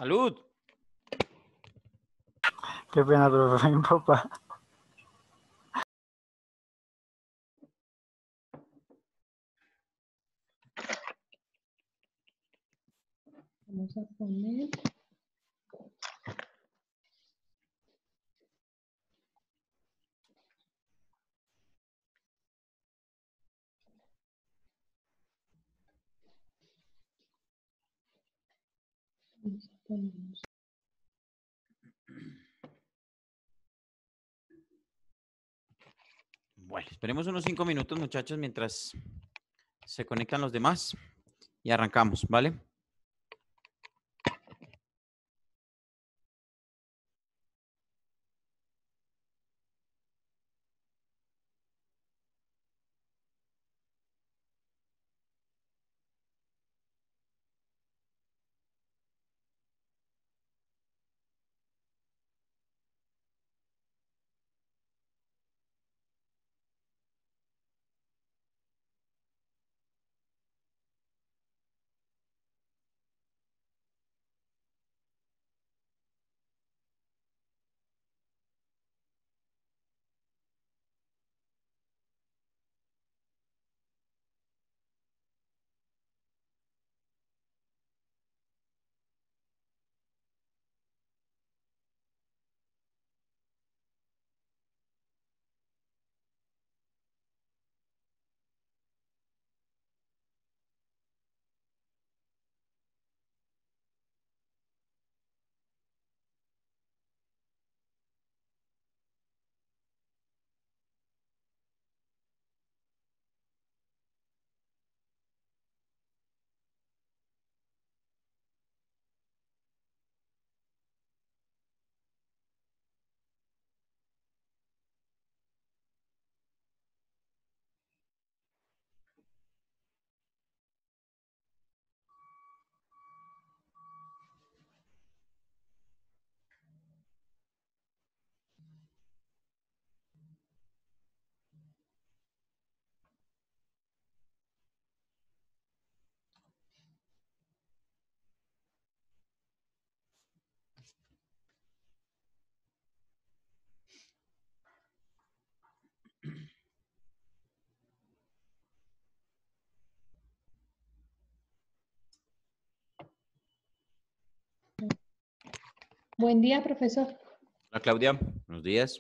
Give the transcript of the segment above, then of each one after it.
Salud. Qué pena, pero fue mi papá. Vamos a poner. Vamos a poner. Bueno, esperemos unos 5 minutos, muchachos, mientras se conectan los demás y arrancamos, ¿vale? Buen día, profesor. Hola, Claudia. Buenos días.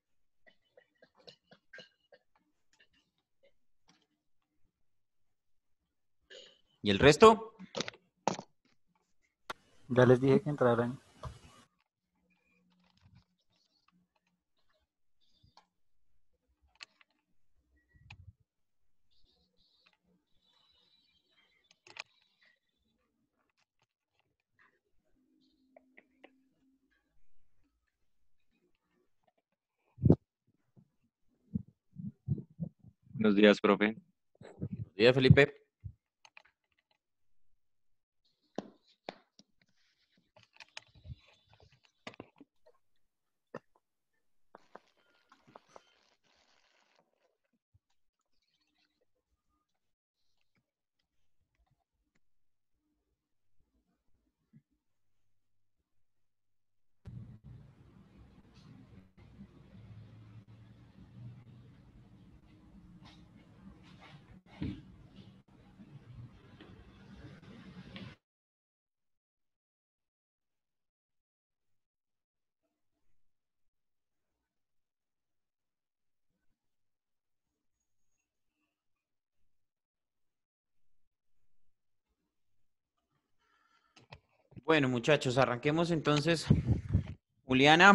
¿Y el resto? Ya les dije que entraran. Buenos días, profe. Buenos días, Felipe. Bueno, muchachos, arranquemos entonces. Juliana.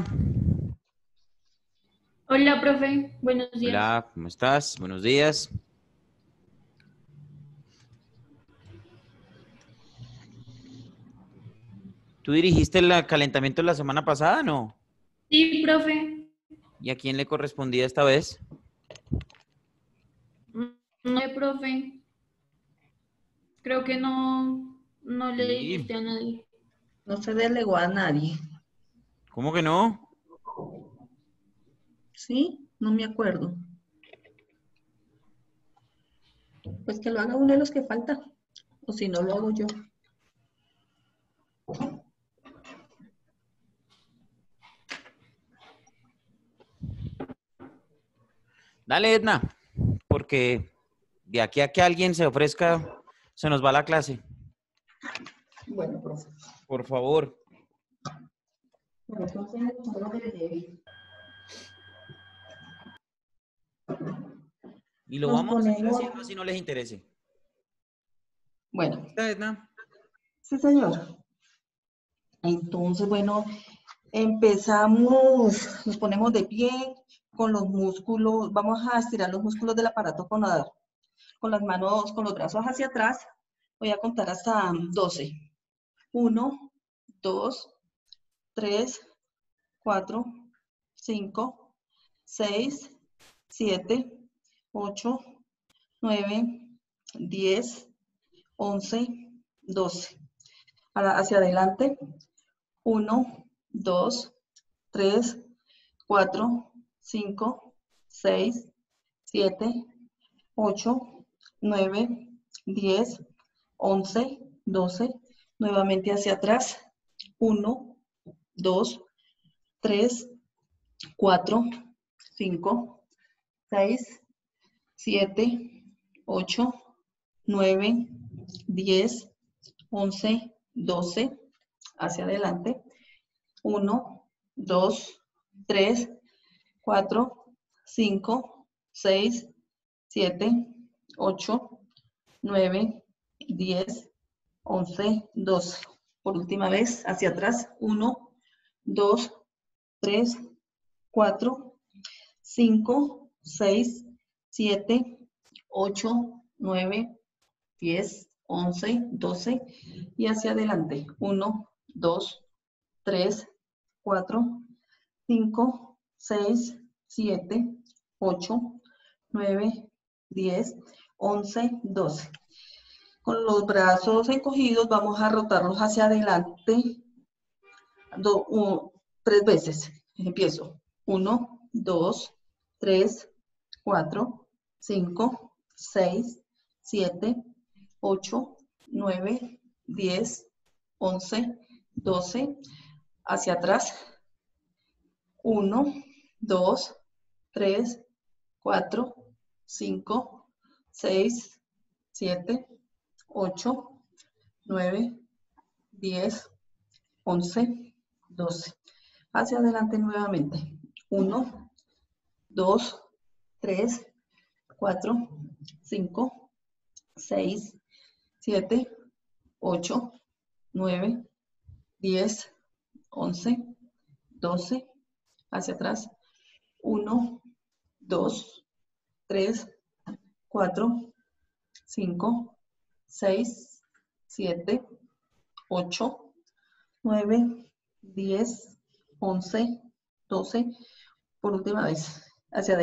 Hola, profe. Buenos días. Hola, ¿cómo estás? Buenos días. ¿Tú dirigiste el calentamiento la semana pasada, no? Sí, profe. ¿Y a quién le correspondía esta vez? No, profe. Creo que no le Sí. dijiste a nadie. No se delegó a nadie. ¿Cómo que no? ¿Sí? No me acuerdo. Pues que lo haga uno de los que falta. O si no, lo hago yo. Dale, Edna, porque de aquí a que alguien se ofrezca, se nos va la clase. Bueno, profe. Por favor. Bueno, entonces, vamos a ver. Y lo Nos vamos a seguir ponemos- haciendo así no les interese. Bueno, ¿Está, Edna? sí, señor. Entonces, bueno, empezamos, nos ponemos de pie con los músculos, vamos a estirar los músculos del aparato fonador. Con las manos, con los brazos hacia atrás, voy a contar hasta 12. 1, 2, 3, 4, 5, 6, 7, 8, 9, 10, 11, 12. Ahora hacia adelante. 1, 2, 3, 4, 5, 6, 7, 8, 9, 10, 11, 12. Nuevamente hacia atrás. 1, 2, 3, 4, 5, 6, 7, 8, 9, 10, 11, 12. Hacia adelante. 1, 2, 3, 4, 5, 6, 7, 8, 9, 10, 11, 12. Por última vez, hacia atrás. 1, 2, 3, 4, 5, 6, 7, 8, 9, 10, 11, 12. Y hacia adelante. 1, 2, 3, 4, 5, 6, 7, 8, 9, 10, 11, 12. Con los brazos encogidos vamos a rotarlos hacia adelante 3 veces. Empiezo. 1, 2, 3, 4, 5, 6, 7, 8, 9, 10, 11, 12. Hacia atrás. 1, 2, 3, 4, 5, 6, 7, 8, 9, 10, 11, 12. Hacia adelante nuevamente. 1, 2, 3, 4, 5, 6, 7, 8, 9, 10, 11, 12. Hacia atrás. 1, 2, 3, 4, 5, 6, 7, 8, 9, 10, 11, 12. Por última vez. Hacia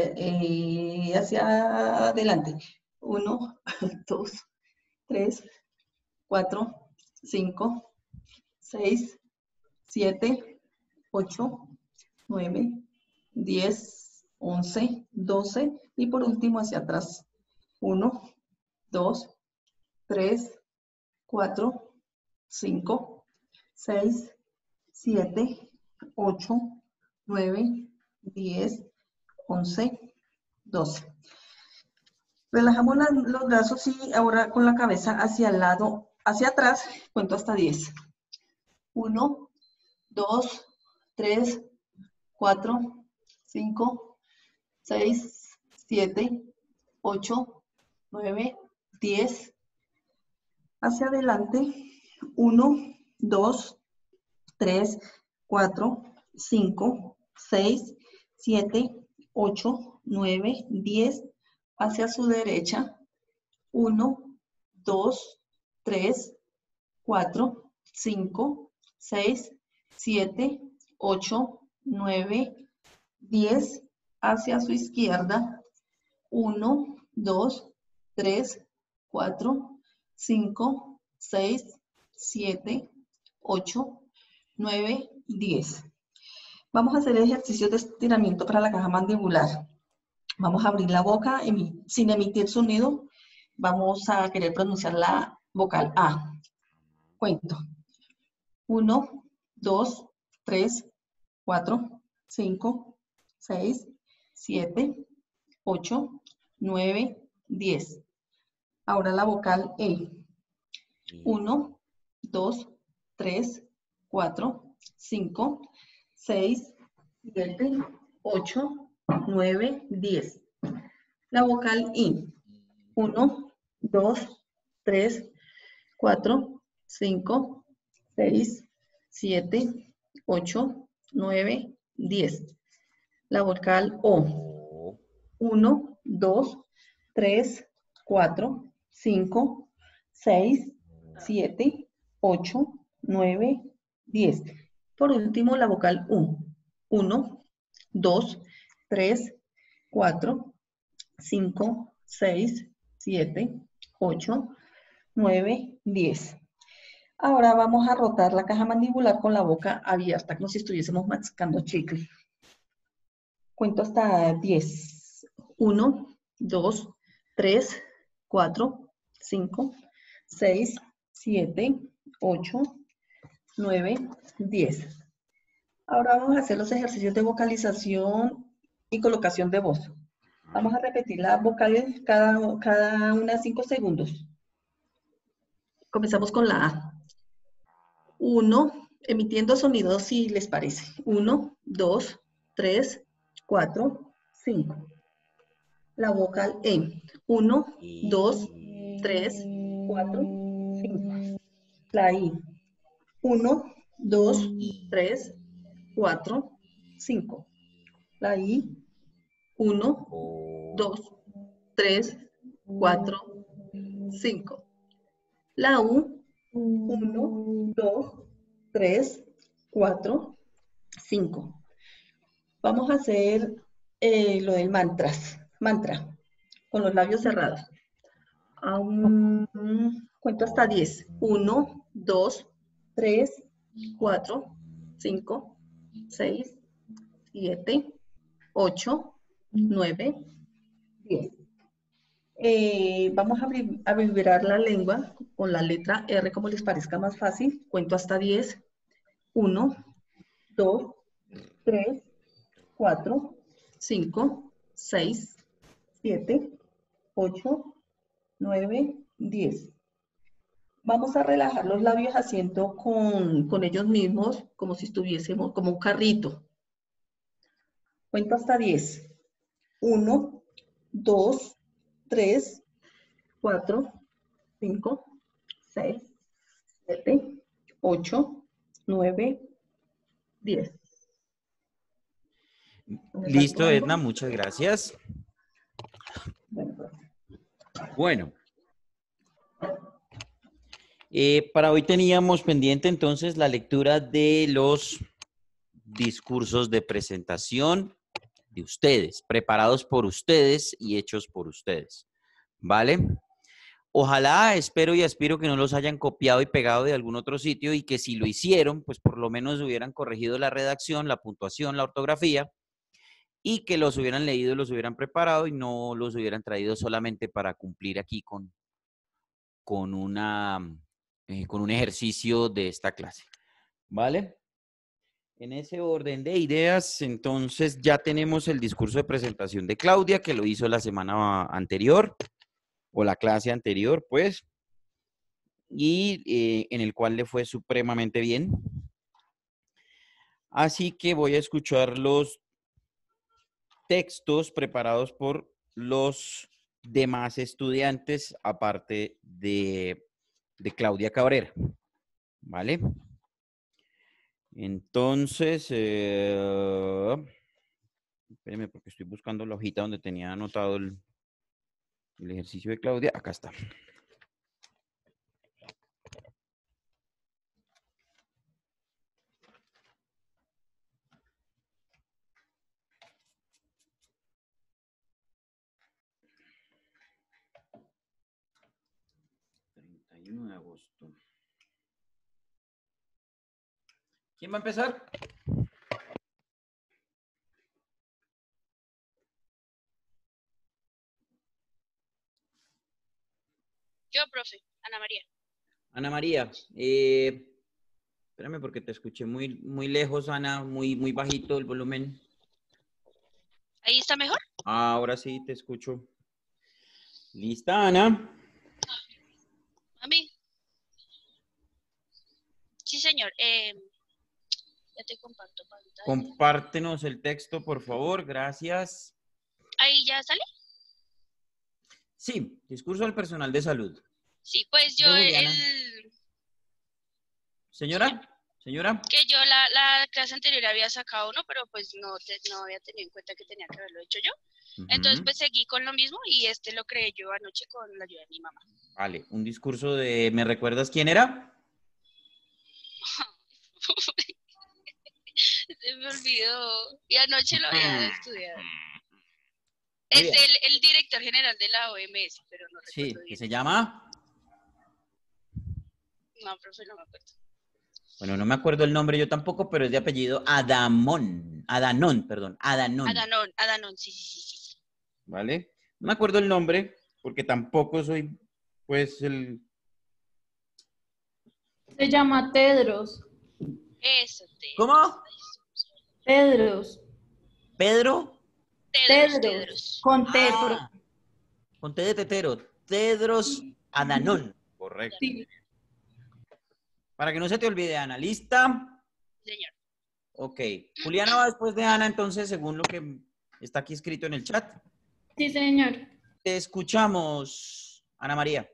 adelante. 1, 2, 3, 4, 5, 6, 7, 8, 9, 10, 11, 12. Y por último hacia atrás. 1, 2, 3, 4, 5, 6, 7, 8, 9, 10, 11, 12. Relajamos los brazos y ahora con la cabeza hacia el lado, hacia atrás, cuento hasta 10. 1, 2, 3, 4, 5, 6, 7, 8, 9, 10. Hacia adelante. 1, 2, 3, 4, 5, 6, 7, 8, 9, 10. Hacia su derecha. 1, 2, 3, 4, 5, 6, 7, 8, 9, 10. Hacia su izquierda. 1, 2, 3, 4, 5, 6, 7, 8, 9, 10. Vamos a hacer ejercicios de estiramiento para la caja mandibular. Vamos a abrir la boca sin emitir sonido. Vamos a querer pronunciar la vocal A. Cuento. 1, 2, 3, 4, 5, 6, 7, 8, 9, 10. Ahora la vocal E. 1, 2, 3, 4, 5, 6, 7, 8, 9, 10. La vocal I. 1, 2, 3, 4, 5, 6, 7, 8, 9, 10. La vocal O. 1, 2, 3, 4, 5, 6, 7, 8, 9, 10. Por último, la vocal U. 1, 2, 3, 4, 5, 6, 7, 8, 9, 10. Ahora vamos a rotar la caja mandibular con la boca abierta, como si estuviésemos mascando chicle. Cuento hasta 10. 1, 2, 3, 4, 5, 6, 7, 8, 9, 10. Ahora vamos a hacer los ejercicios de vocalización y colocación de voz. Vamos a repetir las vocales cada una 5 segundos. Comenzamos con la A. 1, emitiendo sonidos si les parece. 1, 2, 3, 4, 5. La vocal E. 1, 2, 3, 4, 5. La I. 1, 2, 3, 4, 5. La I. 1, 2, 3, 4, 5. La U. 1, 2, 3, 4, 5. Vamos a hacer lo del mantra, con los labios cerrados. Cuento hasta 10. 1, 2, 3, 4, 5, 6, 7, 8, 9, 10. Vamos a vibrar la lengua con la letra R como les parezca más fácil. Cuento hasta 10. 1, 2, 3, 4, 5, 6, 7, 8, 9, 10. Vamos a relajar los labios haciendo con ellos mismos como si estuviésemos como un carrito. Cuento hasta 10. 1, 2, 3, 4, 5, 6, 7, 8, 9, 10. Listo, Edna, muchas gracias. Bueno, para hoy teníamos pendiente entonces la lectura de los discursos de presentación de ustedes, preparados por ustedes y hechos por ustedes, ¿vale? Ojalá, espero y aspiro que no los hayan copiado y pegado de algún otro sitio y que si lo hicieron, pues por lo menos hubieran corregido la redacción, la puntuación, la ortografía y que los hubieran leído, los hubieran preparado y no los hubieran traído solamente para cumplir aquí con un ejercicio de esta clase, ¿vale? En ese orden de ideas, entonces ya tenemos el discurso de presentación de Claudia, que lo hizo la semana anterior, o la clase anterior, pues, y en el cual le fue supremamente bien. Así que voy a escuchar los textos preparados por los demás estudiantes, aparte de Claudia Cabrera, ¿vale? Entonces, espérenme porque estoy buscando la hojita donde tenía anotado el ejercicio de Claudia. Acá está. De agosto. ¿Quién va a empezar? Yo, profe, Ana María. Ana María, espérame porque te escuché muy lejos, Ana, muy bajito el volumen. ¿Ahí está mejor? Ahora sí te escucho. ¿Lista, Ana? ¿A mí? Sí, señor. Ya te comparto pantalla. Compártenos el texto, por favor. Gracias. ¿Ahí ya sale? Sí, discurso del personal de salud. Sí, pues yo De Juliana. Señora, que yo la clase anterior había sacado uno, pero pues no había tenido en cuenta que tenía que haberlo hecho yo. Entonces pues seguí con lo mismo y lo creé yo anoche con la ayuda de mi mamá. Vale, un discurso de... ¿Me recuerdas quién era? Se me olvidó. Y anoche lo había estudiado. Muy Es bien. el director general de la OMS, pero no Sí, recuerdo que bien. se llama... No, profe, no me acuerdo. Bueno, no me acuerdo el nombre yo tampoco, pero es de apellido Adanón, perdón, Adanón. Adanón, sí. ¿Vale? No me acuerdo el nombre, porque tampoco soy, pues, el... Se llama Tedros. Eso, ¿Cómo? Tedros. ¿Pedro? Tedros. Con T. Ah, con T de tetero. Tedros Adanón. Correcto. Sí. Para que no se te olvide, Ana. ¿Lista? Señor. Ok. Juliana va después de Ana, entonces, según lo que está aquí escrito en el chat. Sí, señor. Te escuchamos, Ana María.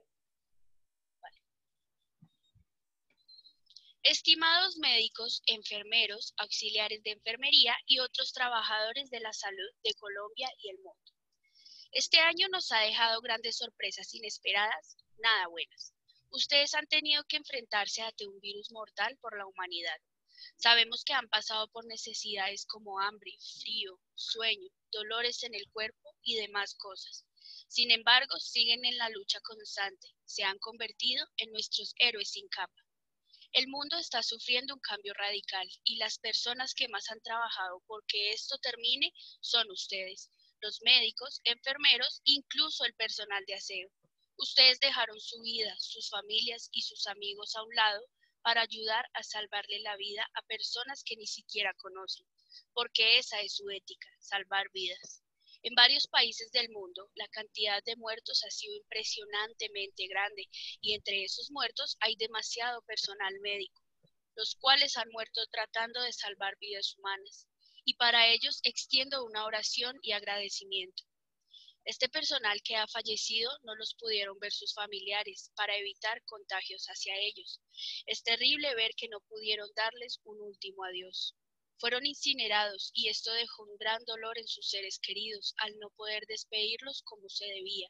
Estimados médicos, enfermeros, auxiliares de enfermería y otros trabajadores de la salud de Colombia y el mundo. Este año nos ha dejado grandes sorpresas inesperadas, nada buenas. Ustedes han tenido que enfrentarse ante un virus mortal por la humanidad. Sabemos que han pasado por necesidades como hambre, frío, sueño, dolores en el cuerpo y demás cosas. Sin embargo, siguen en la lucha constante. Se han convertido en nuestros héroes sin capa. El mundo está sufriendo un cambio radical y las personas que más han trabajado porque esto termine son ustedes, los médicos, enfermeros, incluso el personal de aseo. Ustedes dejaron su vida, sus familias y sus amigos a un lado para ayudar a salvarle la vida a personas que ni siquiera conocen, porque esa es su ética, salvar vidas. En varios países del mundo, la cantidad de muertos ha sido impresionantemente grande y entre esos muertos hay demasiado personal médico, los cuales han muerto tratando de salvar vidas humanas. Y para ellos extiendo una oración y agradecimiento. Este personal que ha fallecido no los pudieron ver sus familiares para evitar contagios hacia ellos. Es terrible ver que no pudieron darles un último adiós. Fueron incinerados y esto dejó un gran dolor en sus seres queridos al no poder despedirlos como se debía.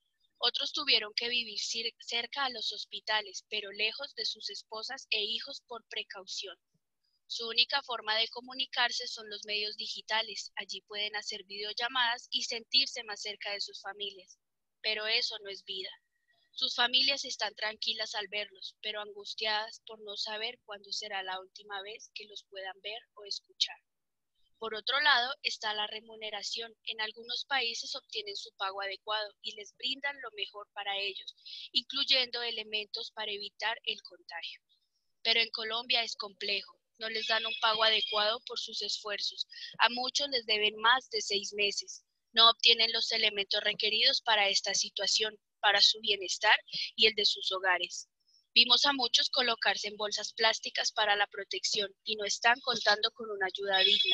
Otros tuvieron que vivir cerca a los hospitales, pero lejos de sus esposas e hijos por precaución. Su única forma de comunicarse son los medios digitales. Allí pueden hacer videollamadas y sentirse más cerca de sus familias. Pero eso no es vida. Sus familias están tranquilas al verlos, pero angustiadas por no saber cuándo será la última vez que los puedan ver o escuchar. Por otro lado, está la remuneración. En algunos países obtienen su pago adecuado y les brindan lo mejor para ellos, incluyendo elementos para evitar el contagio. Pero en Colombia es complejo. No les dan un pago adecuado por sus esfuerzos. A muchos les deben más de 6 meses. No obtienen los elementos requeridos para esta situación, para su bienestar y el de sus hogares. Vimos a muchos colocarse en bolsas plásticas para la protección y no están contando con una ayuda digna.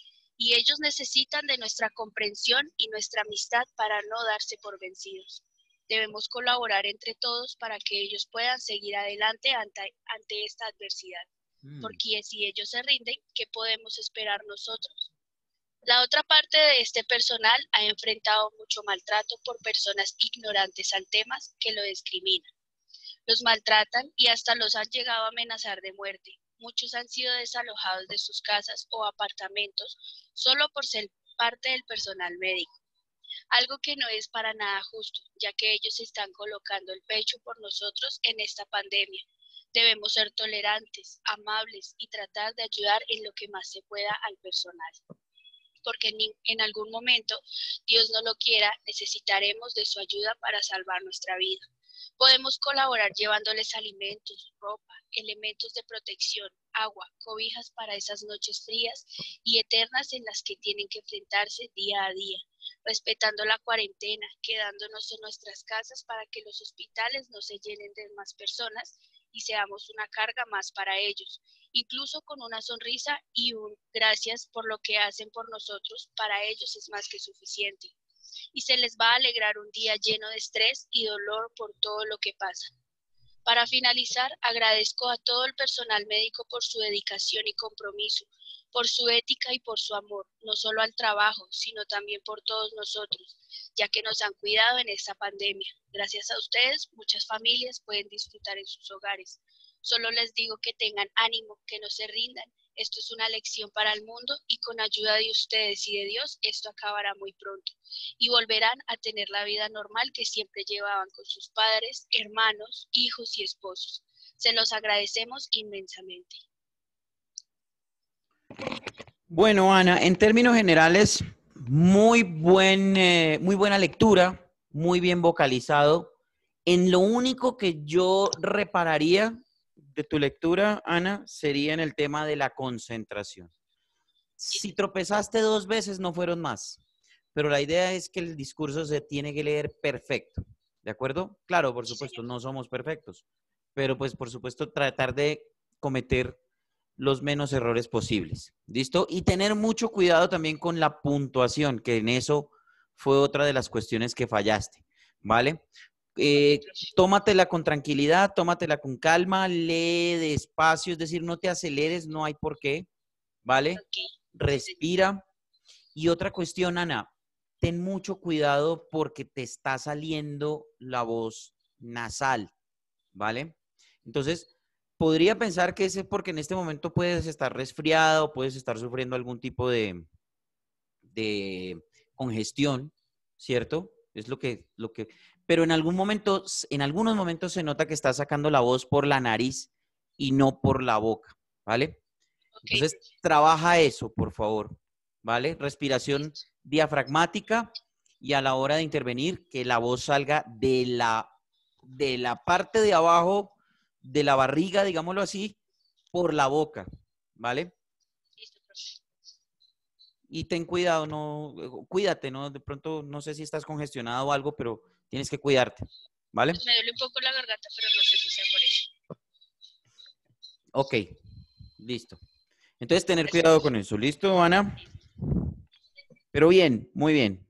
Y ellos necesitan de nuestra comprensión y nuestra amistad para no darse por vencidos. Debemos colaborar entre todos para que ellos puedan seguir adelante ante esta adversidad. Porque si ellos se rinden, ¿qué podemos esperar nosotros? La otra parte de este personal ha enfrentado mucho maltrato por personas ignorantes al tema que lo discriminan. Los maltratan y hasta los han llegado a amenazar de muerte. Muchos han sido desalojados de sus casas o apartamentos solo por ser parte del personal médico. Algo que no es para nada justo, ya que ellos están colocando el pecho por nosotros en esta pandemia. Debemos ser tolerantes, amables y tratar de ayudar en lo que más se pueda al personal. Porque en algún momento, Dios no lo quiera, necesitaremos de su ayuda para salvar nuestra vida. Podemos colaborar llevándoles alimentos, ropa, elementos de protección, agua, cobijas para esas noches frías y eternas en las que tienen que enfrentarse día a día. respetando la cuarentena, quedándonos en nuestras casas para que los hospitales no se llenen de más personas y seamos una carga más para ellos, incluso con una sonrisa y un gracias por lo que hacen por nosotros, para ellos es más que suficiente. Y se les va a alegrar un día lleno de estrés y dolor por todo lo que pasa. Para finalizar, agradezco a todo el personal médico por su dedicación y compromiso, por su ética y por su amor, no solo al trabajo, sino también por todos nosotros, ya que nos han cuidado en esta pandemia. Gracias a ustedes, muchas familias pueden disfrutar en sus hogares. Solo les digo que tengan ánimo, que no se rindan. Esto es una lección para el mundo y con ayuda de ustedes y de Dios, esto acabará muy pronto. Y volverán a tener la vida normal que siempre llevaban con sus padres, hermanos, hijos y esposos. Se los agradecemos inmensamente. Bueno, Ana, en términos generales, muy buena lectura, muy bien vocalizado. En lo único que yo repararía de tu lectura, Ana, sería en el tema de la concentración. Si tropezaste 2 veces, no fueron más. Pero la idea es que el discurso se tiene que leer perfecto, ¿de acuerdo? Claro, por supuesto, no somos perfectos, pero pues por supuesto tratar de cometer los menos errores posibles, ¿listo? Y tener mucho cuidado también con la puntuación, que en eso fue otra de las cuestiones que fallaste, ¿vale? Tómatela con tranquilidad, tómatela con calma, lee despacio, es decir, no te aceleres, no hay por qué, ¿vale? Respira. Y otra cuestión, Ana, ten mucho cuidado porque te está saliendo la voz nasal, ¿vale? Entonces, podría pensar que es porque en este momento puedes estar resfriado, puedes estar sufriendo algún tipo de congestión, ¿cierto? Es pero en algunos momentos se nota que estás sacando la voz por la nariz y no por la boca, ¿vale? Entonces, trabaja eso, por favor, ¿vale? Respiración diafragmática y a la hora de intervenir, que la voz salga de la parte de abajo de la barriga, digámoslo así, por la boca, ¿vale? Y ten cuidado, cuídate, ¿no? De pronto, no sé si estás congestionado o algo, pero tienes que cuidarte, ¿vale? Me duele un poco la garganta, pero no sé si sea por eso. Ok, listo. Entonces, tener cuidado con eso. ¿Listo, Ana? Pero bien, muy bien.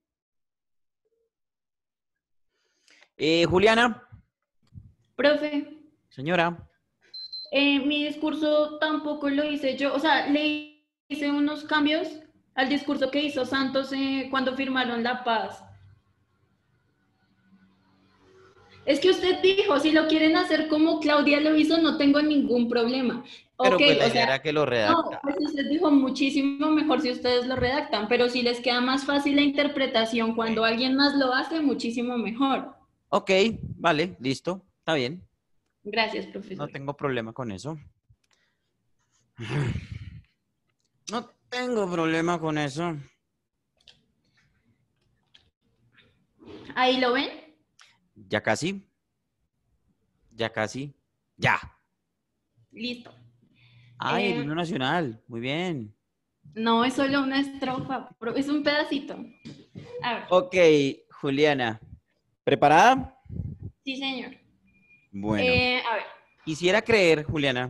Juliana. Profe, Señora. mi discurso tampoco lo hice yo, o sea, le hice unos cambios al discurso que hizo Santos cuando firmaron la paz. Es que usted dijo, si lo quieren hacer como Claudia lo hizo, no tengo ningún problema. Pero Ok, pues la o idea sea, era que lo no, redactara. pues usted dijo muchísimo mejor si ustedes lo redactan, pero si les queda más fácil la interpretación cuando alguien más lo hace, muchísimo mejor. Ok, vale, listo, está bien. Gracias, No profesor. tengo problema con eso. No tengo problema con eso. ¿Ahí lo ven? Ya casi. Ya casi. Ya. Listo. Ay, el himno nacional. Muy bien. No es solo una estrofa, es un pedacito. A ver. Ok, Juliana. ¿Preparada? Sí, señor. Bueno. A ver. Quisiera creer, Juliana,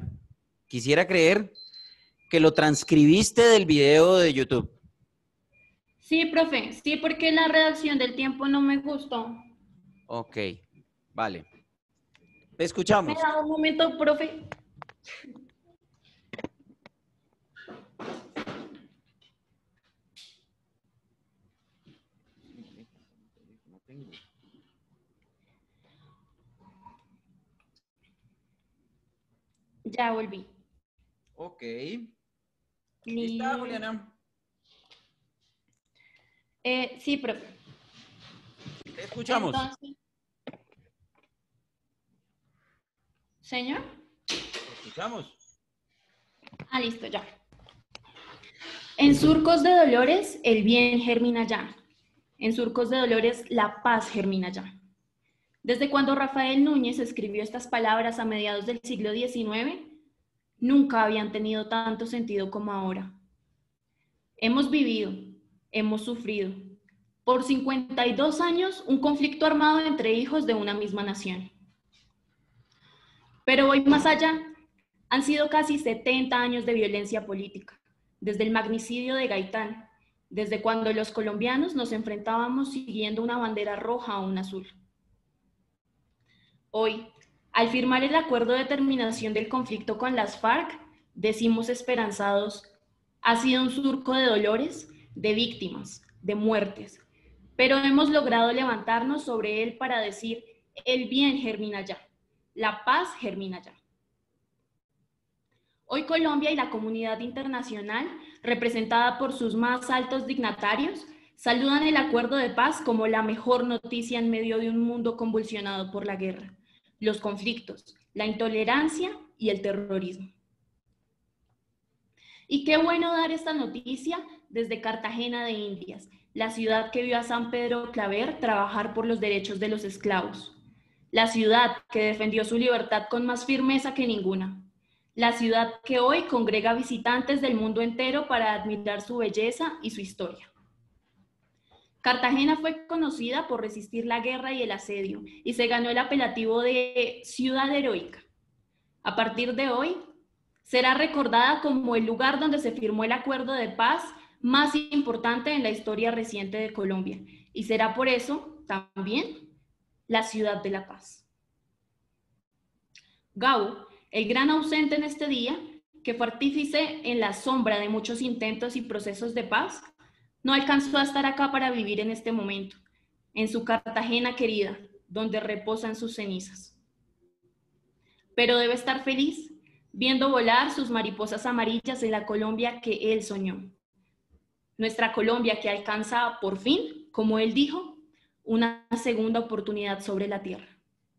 que lo transcribiste del video de YouTube. Sí, profe. Sí, porque la redacción del tiempo no me gustó. Ok, vale. Te ¿Me escuchamos. da un momento, profe? Ya volví. Ok. ¿Lista, Juliana? Sí, profe. Te escuchamos. Entonces, ¿señor? Te escuchamos. Ah, listo, ya. En surcos de dolores, el bien germina ya. En surcos de dolores, la paz germina ya. Desde cuando Rafael Núñez escribió estas palabras a mediados del siglo XIX, nunca habían tenido tanto sentido como ahora. Hemos vivido, hemos sufrido, Por 52 años, un conflicto armado entre hijos de una misma nación. Pero voy más allá. Han sido casi 70 años de violencia política, desde el magnicidio de Gaitán, desde cuando los colombianos nos enfrentábamos siguiendo una bandera roja o una azul. Hoy, al firmar el acuerdo de terminación del conflicto con las FARC, decimos esperanzados, ha sido un surco de dolores, de víctimas, de muertes, pero hemos logrado levantarnos sobre él para decir, el bien germina ya, la paz germina ya. Hoy Colombia y la comunidad internacional, representada por sus más altos dignatarios, saludan el acuerdo de paz como la mejor noticia en medio de un mundo convulsionado por la guerra, los conflictos, la intolerancia y el terrorismo. Y qué bueno dar esta noticia desde Cartagena de Indias, la ciudad que vio a San Pedro Claver trabajar por los derechos de los esclavos, la ciudad que defendió su libertad con más firmeza que ninguna, la ciudad que hoy congrega visitantes del mundo entero para admirar su belleza y su historia. Cartagena fue conocida por resistir la guerra y el asedio y se ganó el apelativo de ciudad heroica. A partir de hoy, será recordada como el lugar donde se firmó el acuerdo de paz más importante en la historia reciente de Colombia y será por eso también la ciudad de la paz. Gabo, el gran ausente en este día, que fue artífice en la sombra de muchos intentos y procesos de paz, no alcanzó a estar acá para vivir en este momento, en su Cartagena querida, donde reposan sus cenizas. Pero debe estar feliz viendo volar sus mariposas amarillas en la Colombia que él soñó. Nuestra Colombia que alcanza, por fin, como él dijo, una segunda oportunidad sobre la tierra.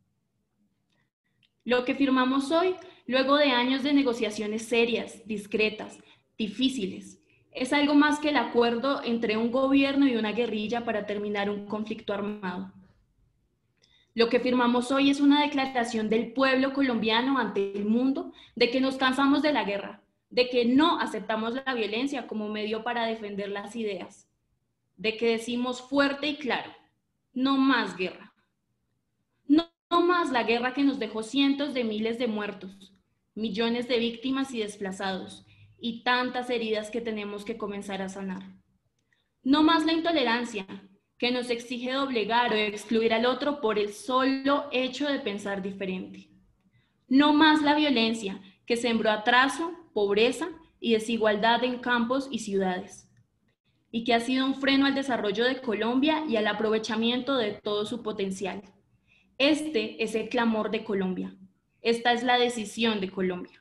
Lo que firmamos hoy, luego de años de negociaciones serias, discretas, difíciles, es algo más que el acuerdo entre un gobierno y una guerrilla para terminar un conflicto armado. Lo que firmamos hoy es una declaración del pueblo colombiano ante el mundo de que nos cansamos de la guerra, de que no aceptamos la violencia como medio para defender las ideas, de que decimos fuerte y claro, no más guerra. No más la guerra que nos dejó cientos de miles de muertos, millones de víctimas y desplazados, y tantas heridas que tenemos que comenzar a sanar. No más la intolerancia, que nos exige doblegar o excluir al otro por el solo hecho de pensar diferente. No más la violencia, que sembró atraso, pobreza y desigualdad en campos y ciudades, y que ha sido un freno al desarrollo de Colombia y al aprovechamiento de todo su potencial. Este es el clamor de Colombia. Esta es la decisión de Colombia.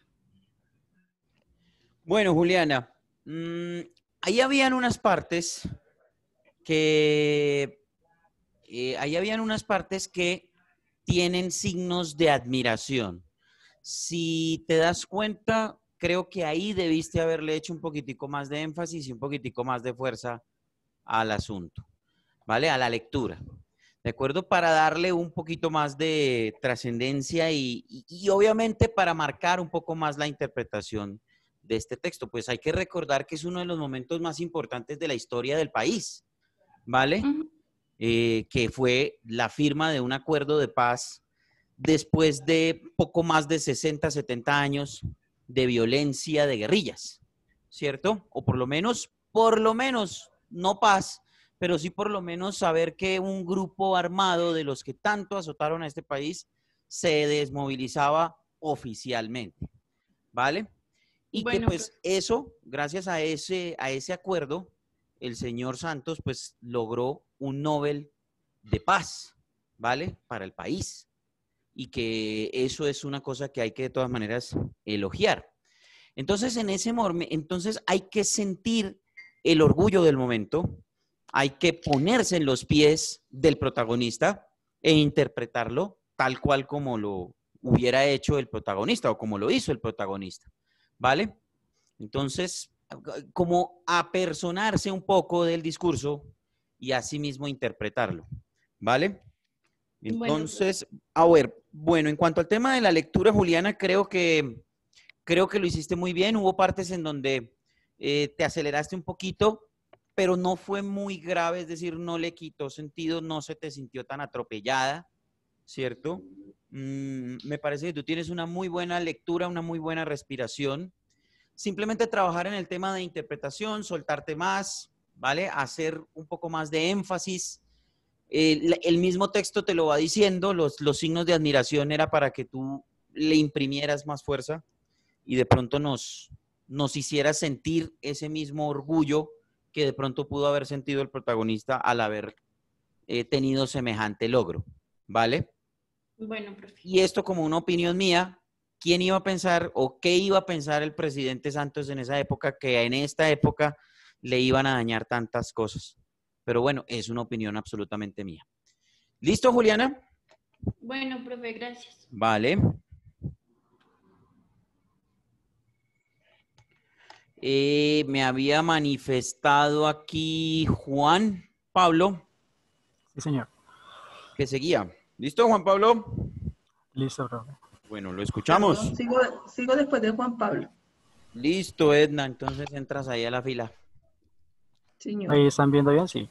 Bueno, Juliana, ahí habían unas partes que tienen signos de admiración. Si te das cuenta, creo que ahí debiste haberle hecho un poquitico más de énfasis y un poquitico más de fuerza al asunto, ¿vale? A la lectura. ¿De acuerdo? Para darle un poquito más de trascendencia y obviamente para marcar un poco más la interpretación de este texto. Pues hay que recordar que es uno de los momentos más importantes de la historia del país, ¿vale? Que fue la firma de un acuerdo de paz después de poco más de 60, 70 años de violencia de guerrillas, ¿cierto? O por lo menos, no paz, pero sí por lo menos saber que un grupo armado de los que tanto azotaron a este país se desmovilizaba oficialmente, ¿vale? Y bueno, que pues eso, gracias a ese acuerdo, el señor Santos pues logró un Nobel de Paz, ¿vale? Para el país. Y que eso es una cosa que hay que de todas maneras elogiar. Entonces, entonces hay que sentir el orgullo del momento, hay que ponerse en los pies del protagonista e interpretarlo tal cual como lo hubiera hecho el protagonista o como lo hizo el protagonista, ¿vale? Entonces, como apersonarse un poco del discurso y así mismo interpretarlo, ¿vale? Entonces, bueno, en cuanto al tema de la lectura, Juliana, creo que lo hiciste muy bien. Hubo partes en donde te aceleraste un poquito, pero no fue muy grave, es decir, no le quitó sentido, no se te sintió tan atropellada, ¿cierto? Me parece que tú tienes una muy buena lectura, una muy buena respiración. Simplemente trabajar en el tema de interpretación, soltarte más, ¿vale? Hacer un poco más de énfasis. El mismo texto te lo va diciendo, los signos de admiración era para que tú le imprimieras más fuerza y de pronto nos hicieras sentir ese mismo orgullo que de pronto pudo haber sentido el protagonista al haber tenido semejante logro, ¿vale? Bueno, profe. Y esto como una opinión mía, ¿quién iba a pensar o qué iba a pensar el presidente Santos en esa época que en esta época le iban a dañar tantas cosas? Pero bueno, es una opinión absolutamente mía. ¿Listo, Juliana? Bueno, profe, gracias. Vale. Me había manifestado aquí Juan Pablo, Sí, señor. que seguía. ¿Listo, Juan Pablo? Listo, profe. Bueno, lo Perdón, escuchamos. sigo después de Juan Pablo. Listo, Edna, entonces entras ahí a la fila. Señor. Ahí están viendo bien, sí.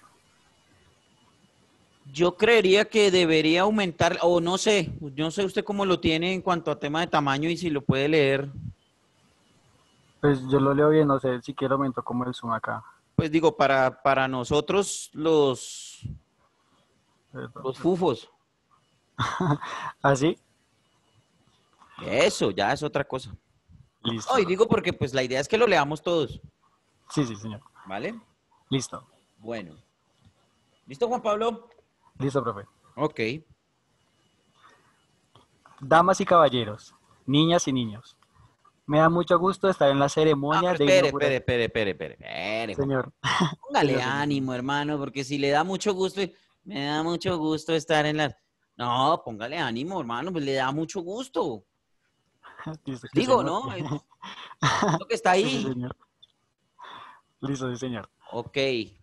Yo creería que debería aumentar, o no sé usted cómo lo tiene en cuanto a tema de tamaño y si lo puede leer. Pues yo lo leo bien, no sé si quiero aumento como el zoom acá. Pues digo, para nosotros los Perdón. fufos, ¿Así? eso ya es otra cosa. Listo. No, y digo porque pues la idea es que lo leamos todos, Sí, sí, señor. ¿vale? Listo. Bueno. ¿Listo, Juan Pablo? Listo, profe. Ok. Damas y caballeros, niñas y niños, me da mucho gusto estar en la Ah, ceremonia pero de inauguración. espere, Juan Señor, Pablo. Póngale señor. ánimo, hermano, porque si le da mucho gusto, me da mucho gusto estar en la... No, póngale ánimo, hermano, pues le da mucho gusto. Listo, que se Digo, note. ¿no? Es lo que está Sí, sí, ahí. señor. Listo, sí, señor. Ok.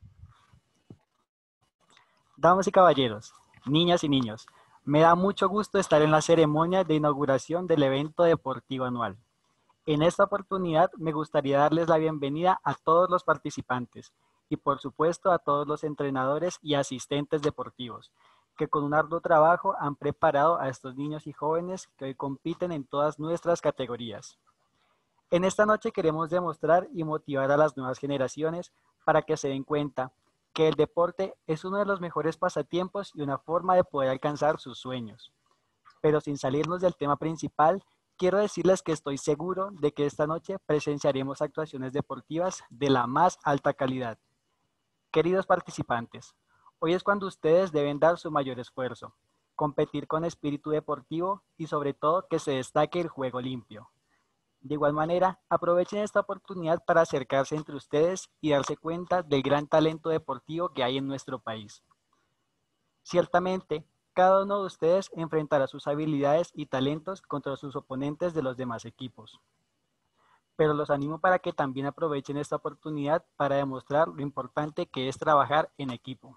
Damas y caballeros, niñas y niños, me da mucho gusto estar en la ceremonia de inauguración del evento deportivo anual. En esta oportunidad me gustaría darles la bienvenida a todos los participantes y por supuesto a todos los entrenadores y asistentes deportivos que con un arduo trabajo han preparado a estos niños y jóvenes que hoy compiten en todas nuestras categorías. En esta noche queremos demostrar y motivar a las nuevas generaciones para que se den cuenta que el deporte es uno de los mejores pasatiempos y una forma de poder alcanzar sus sueños. Pero sin salirnos del tema principal, quiero decirles que estoy seguro de que esta noche presenciaremos actuaciones deportivas de la más alta calidad. Queridos participantes, hoy es cuando ustedes deben dar su mayor esfuerzo, competir con espíritu deportivo y sobre todo que se destaque el juego limpio. De igual manera, aprovechen esta oportunidad para acercarse entre ustedes y darse cuenta del gran talento deportivo que hay en nuestro país. Ciertamente, cada uno de ustedes enfrentará sus habilidades y talentos contra sus oponentes de los demás equipos. Pero los animo para que también aprovechen esta oportunidad para demostrar lo importante que es trabajar en equipo.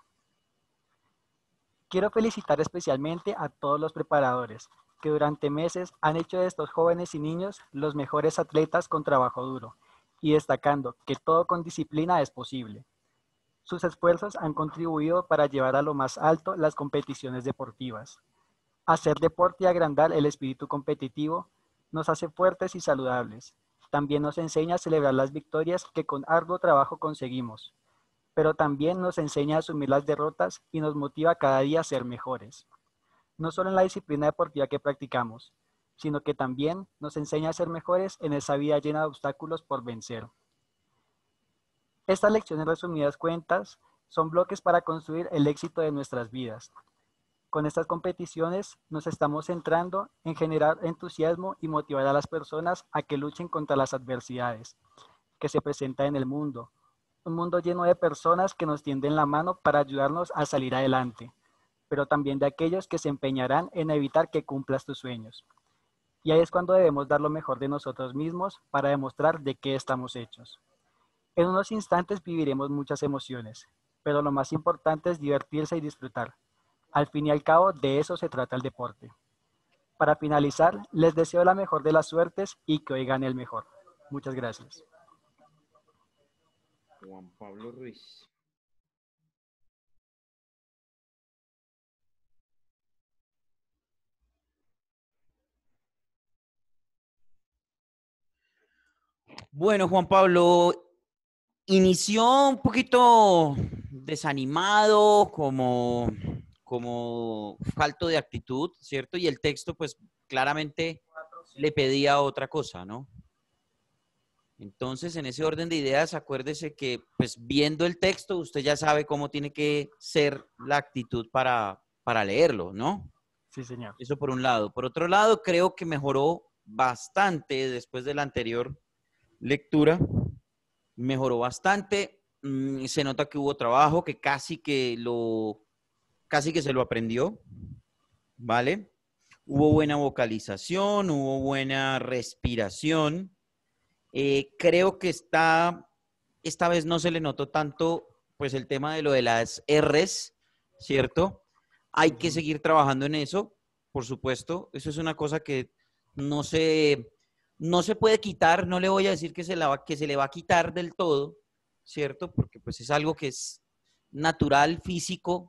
Quiero felicitar especialmente a todos los preparadores que durante meses han hecho de estos jóvenes y niños los mejores atletas con trabajo duro y destacando que todo con disciplina es posible. Sus esfuerzos han contribuido para llevar a lo más alto las competiciones deportivas. Hacer deporte y agrandar el espíritu competitivo nos hace fuertes y saludables. También nos enseña a celebrar las victorias que con arduo trabajo conseguimos, pero también nos enseña a asumir las derrotas y nos motiva cada día a ser mejores. No solo en la disciplina deportiva que practicamos, sino que también nos enseña a ser mejores en esa vida llena de obstáculos por vencer. Estas lecciones resumidas cuentas son bloques para construir el éxito de nuestras vidas. Con estas competiciones nos estamos centrando en generar entusiasmo y motivar a las personas a que luchen contra las adversidades que se presentan en el mundo. Un mundo lleno de personas que nos tienden la mano para ayudarnos a salir adelante, pero también de aquellos que se empeñarán en evitar que cumplas tus sueños. Y ahí es cuando debemos dar lo mejor de nosotros mismos para demostrar de qué estamos hechos. En unos instantes viviremos muchas emociones, pero lo más importante es divertirse y disfrutar. Al fin y al cabo, de eso se trata el deporte. Para finalizar, les deseo la mejor de las suertes y que hoy gane el mejor. Muchas gracias. Juan Pablo Ruiz. Bueno, Juan Pablo, inició un poquito desanimado, como falto de actitud, ¿cierto? Y el texto, pues, claramente le pedía otra cosa, ¿no? Entonces, en ese orden de ideas, acuérdese que, pues, viendo el texto, usted ya sabe cómo tiene que ser la actitud para leerlo, ¿no? Sí, señor. Eso por un lado. Por otro lado, creo que mejoró bastante después de la anterior lectura. Mejoró bastante. Se nota que hubo trabajo, que casi que se lo aprendió, ¿vale? Hubo buena vocalización, hubo buena respiración. Creo que esta vez no se le notó tanto, pues, el tema de lo de las R's, ¿cierto? Hay que seguir trabajando en eso, por supuesto. Eso es una cosa que no se puede quitar. No le voy a decir que se le va a quitar del todo, ¿cierto? Porque pues es algo que es natural, físico.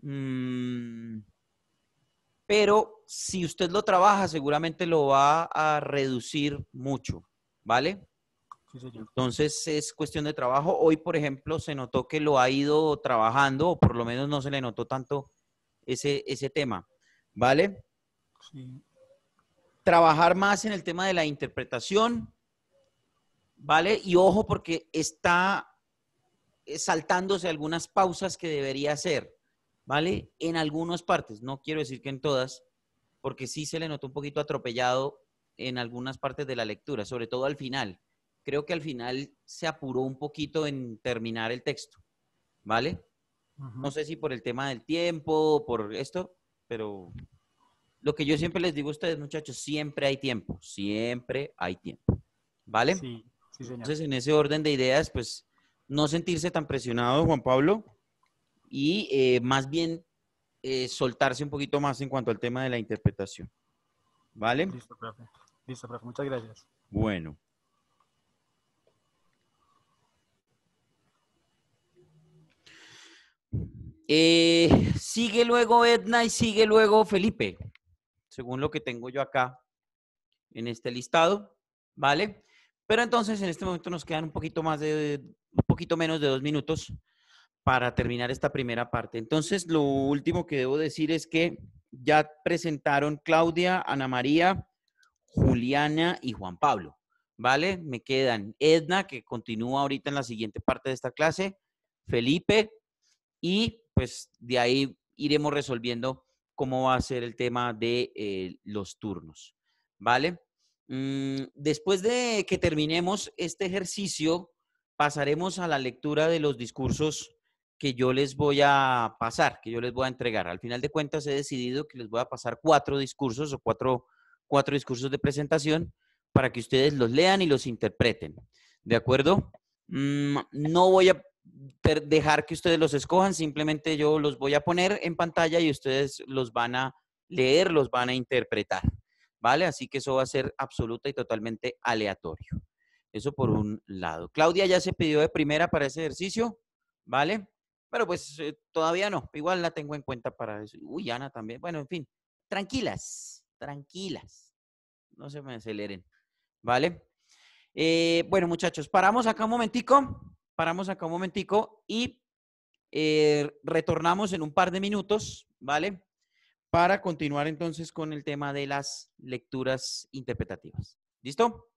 Pero si usted lo trabaja, seguramente lo va a reducir mucho, ¿vale? Sí, señor. Entonces es cuestión de trabajo. Hoy, por ejemplo, se notó que lo ha ido trabajando, o por lo menos no se le notó tanto ese tema, ¿vale? Sí. Trabajar más en el tema de la interpretación, ¿vale? Y ojo, porque está saltándose algunas pausas que debería hacer, ¿vale? En algunas partes, no quiero decir que en todas, porque sí se le notó un poquito atropellado en algunas partes de la lectura, sobre todo al final. Creo que al final se apuró un poquito en terminar el texto, ¿vale? No sé si por el tema del tiempo, por esto, pero lo que yo siempre les digo a ustedes, muchachos, siempre hay tiempo, ¿vale? Sí, sí, señor. Entonces, en ese orden de ideas, pues, no sentirse tan presionado, Juan Pablo, y más bien soltarse un poquito más en cuanto al tema de la interpretación, ¿vale? Listo, profe. Listo, profe. Muchas gracias. Bueno. Sigue luego Edna y sigue luego Felipe, según lo que tengo yo acá en este listado, ¿vale? Pero entonces en este momento nos quedan un poquito menos de 2 minutos para terminar esta primera parte. Entonces, lo último que debo decir es que ya presentaron Claudia, Ana María, Juliana y Juan Pablo, ¿vale? Me quedan Edna, que continúa ahorita en la siguiente parte de esta clase, Felipe, y pues de ahí iremos resolviendo cómo va a ser el tema de los turnos, ¿vale? Después de que terminemos este ejercicio, pasaremos a la lectura de los discursos que yo les voy a pasar, que yo les voy a entregar. Al final de cuentas he decidido que les voy a pasar 4 discursos o cuatro discursos de presentación para que ustedes los lean y los interpreten. ¿De acuerdo? No voy a dejar que ustedes los escojan, simplemente yo los voy a poner en pantalla y ustedes los van a leer, los van a interpretar, ¿vale? Así que eso va a ser absoluta y totalmente aleatorio. Eso por un lado. Claudia ya se pidió de primera para ese ejercicio, ¿vale? Pero pues todavía no, igual la tengo en cuenta para eso. Uy, Ana también. Bueno, en fin, tranquilas, no se me aceleren, ¿vale? Bueno, muchachos, paramos acá un momentico y retornamos en un par de minutos, ¿vale? Para continuar entonces con el tema de las lecturas interpretativas. ¿Listo?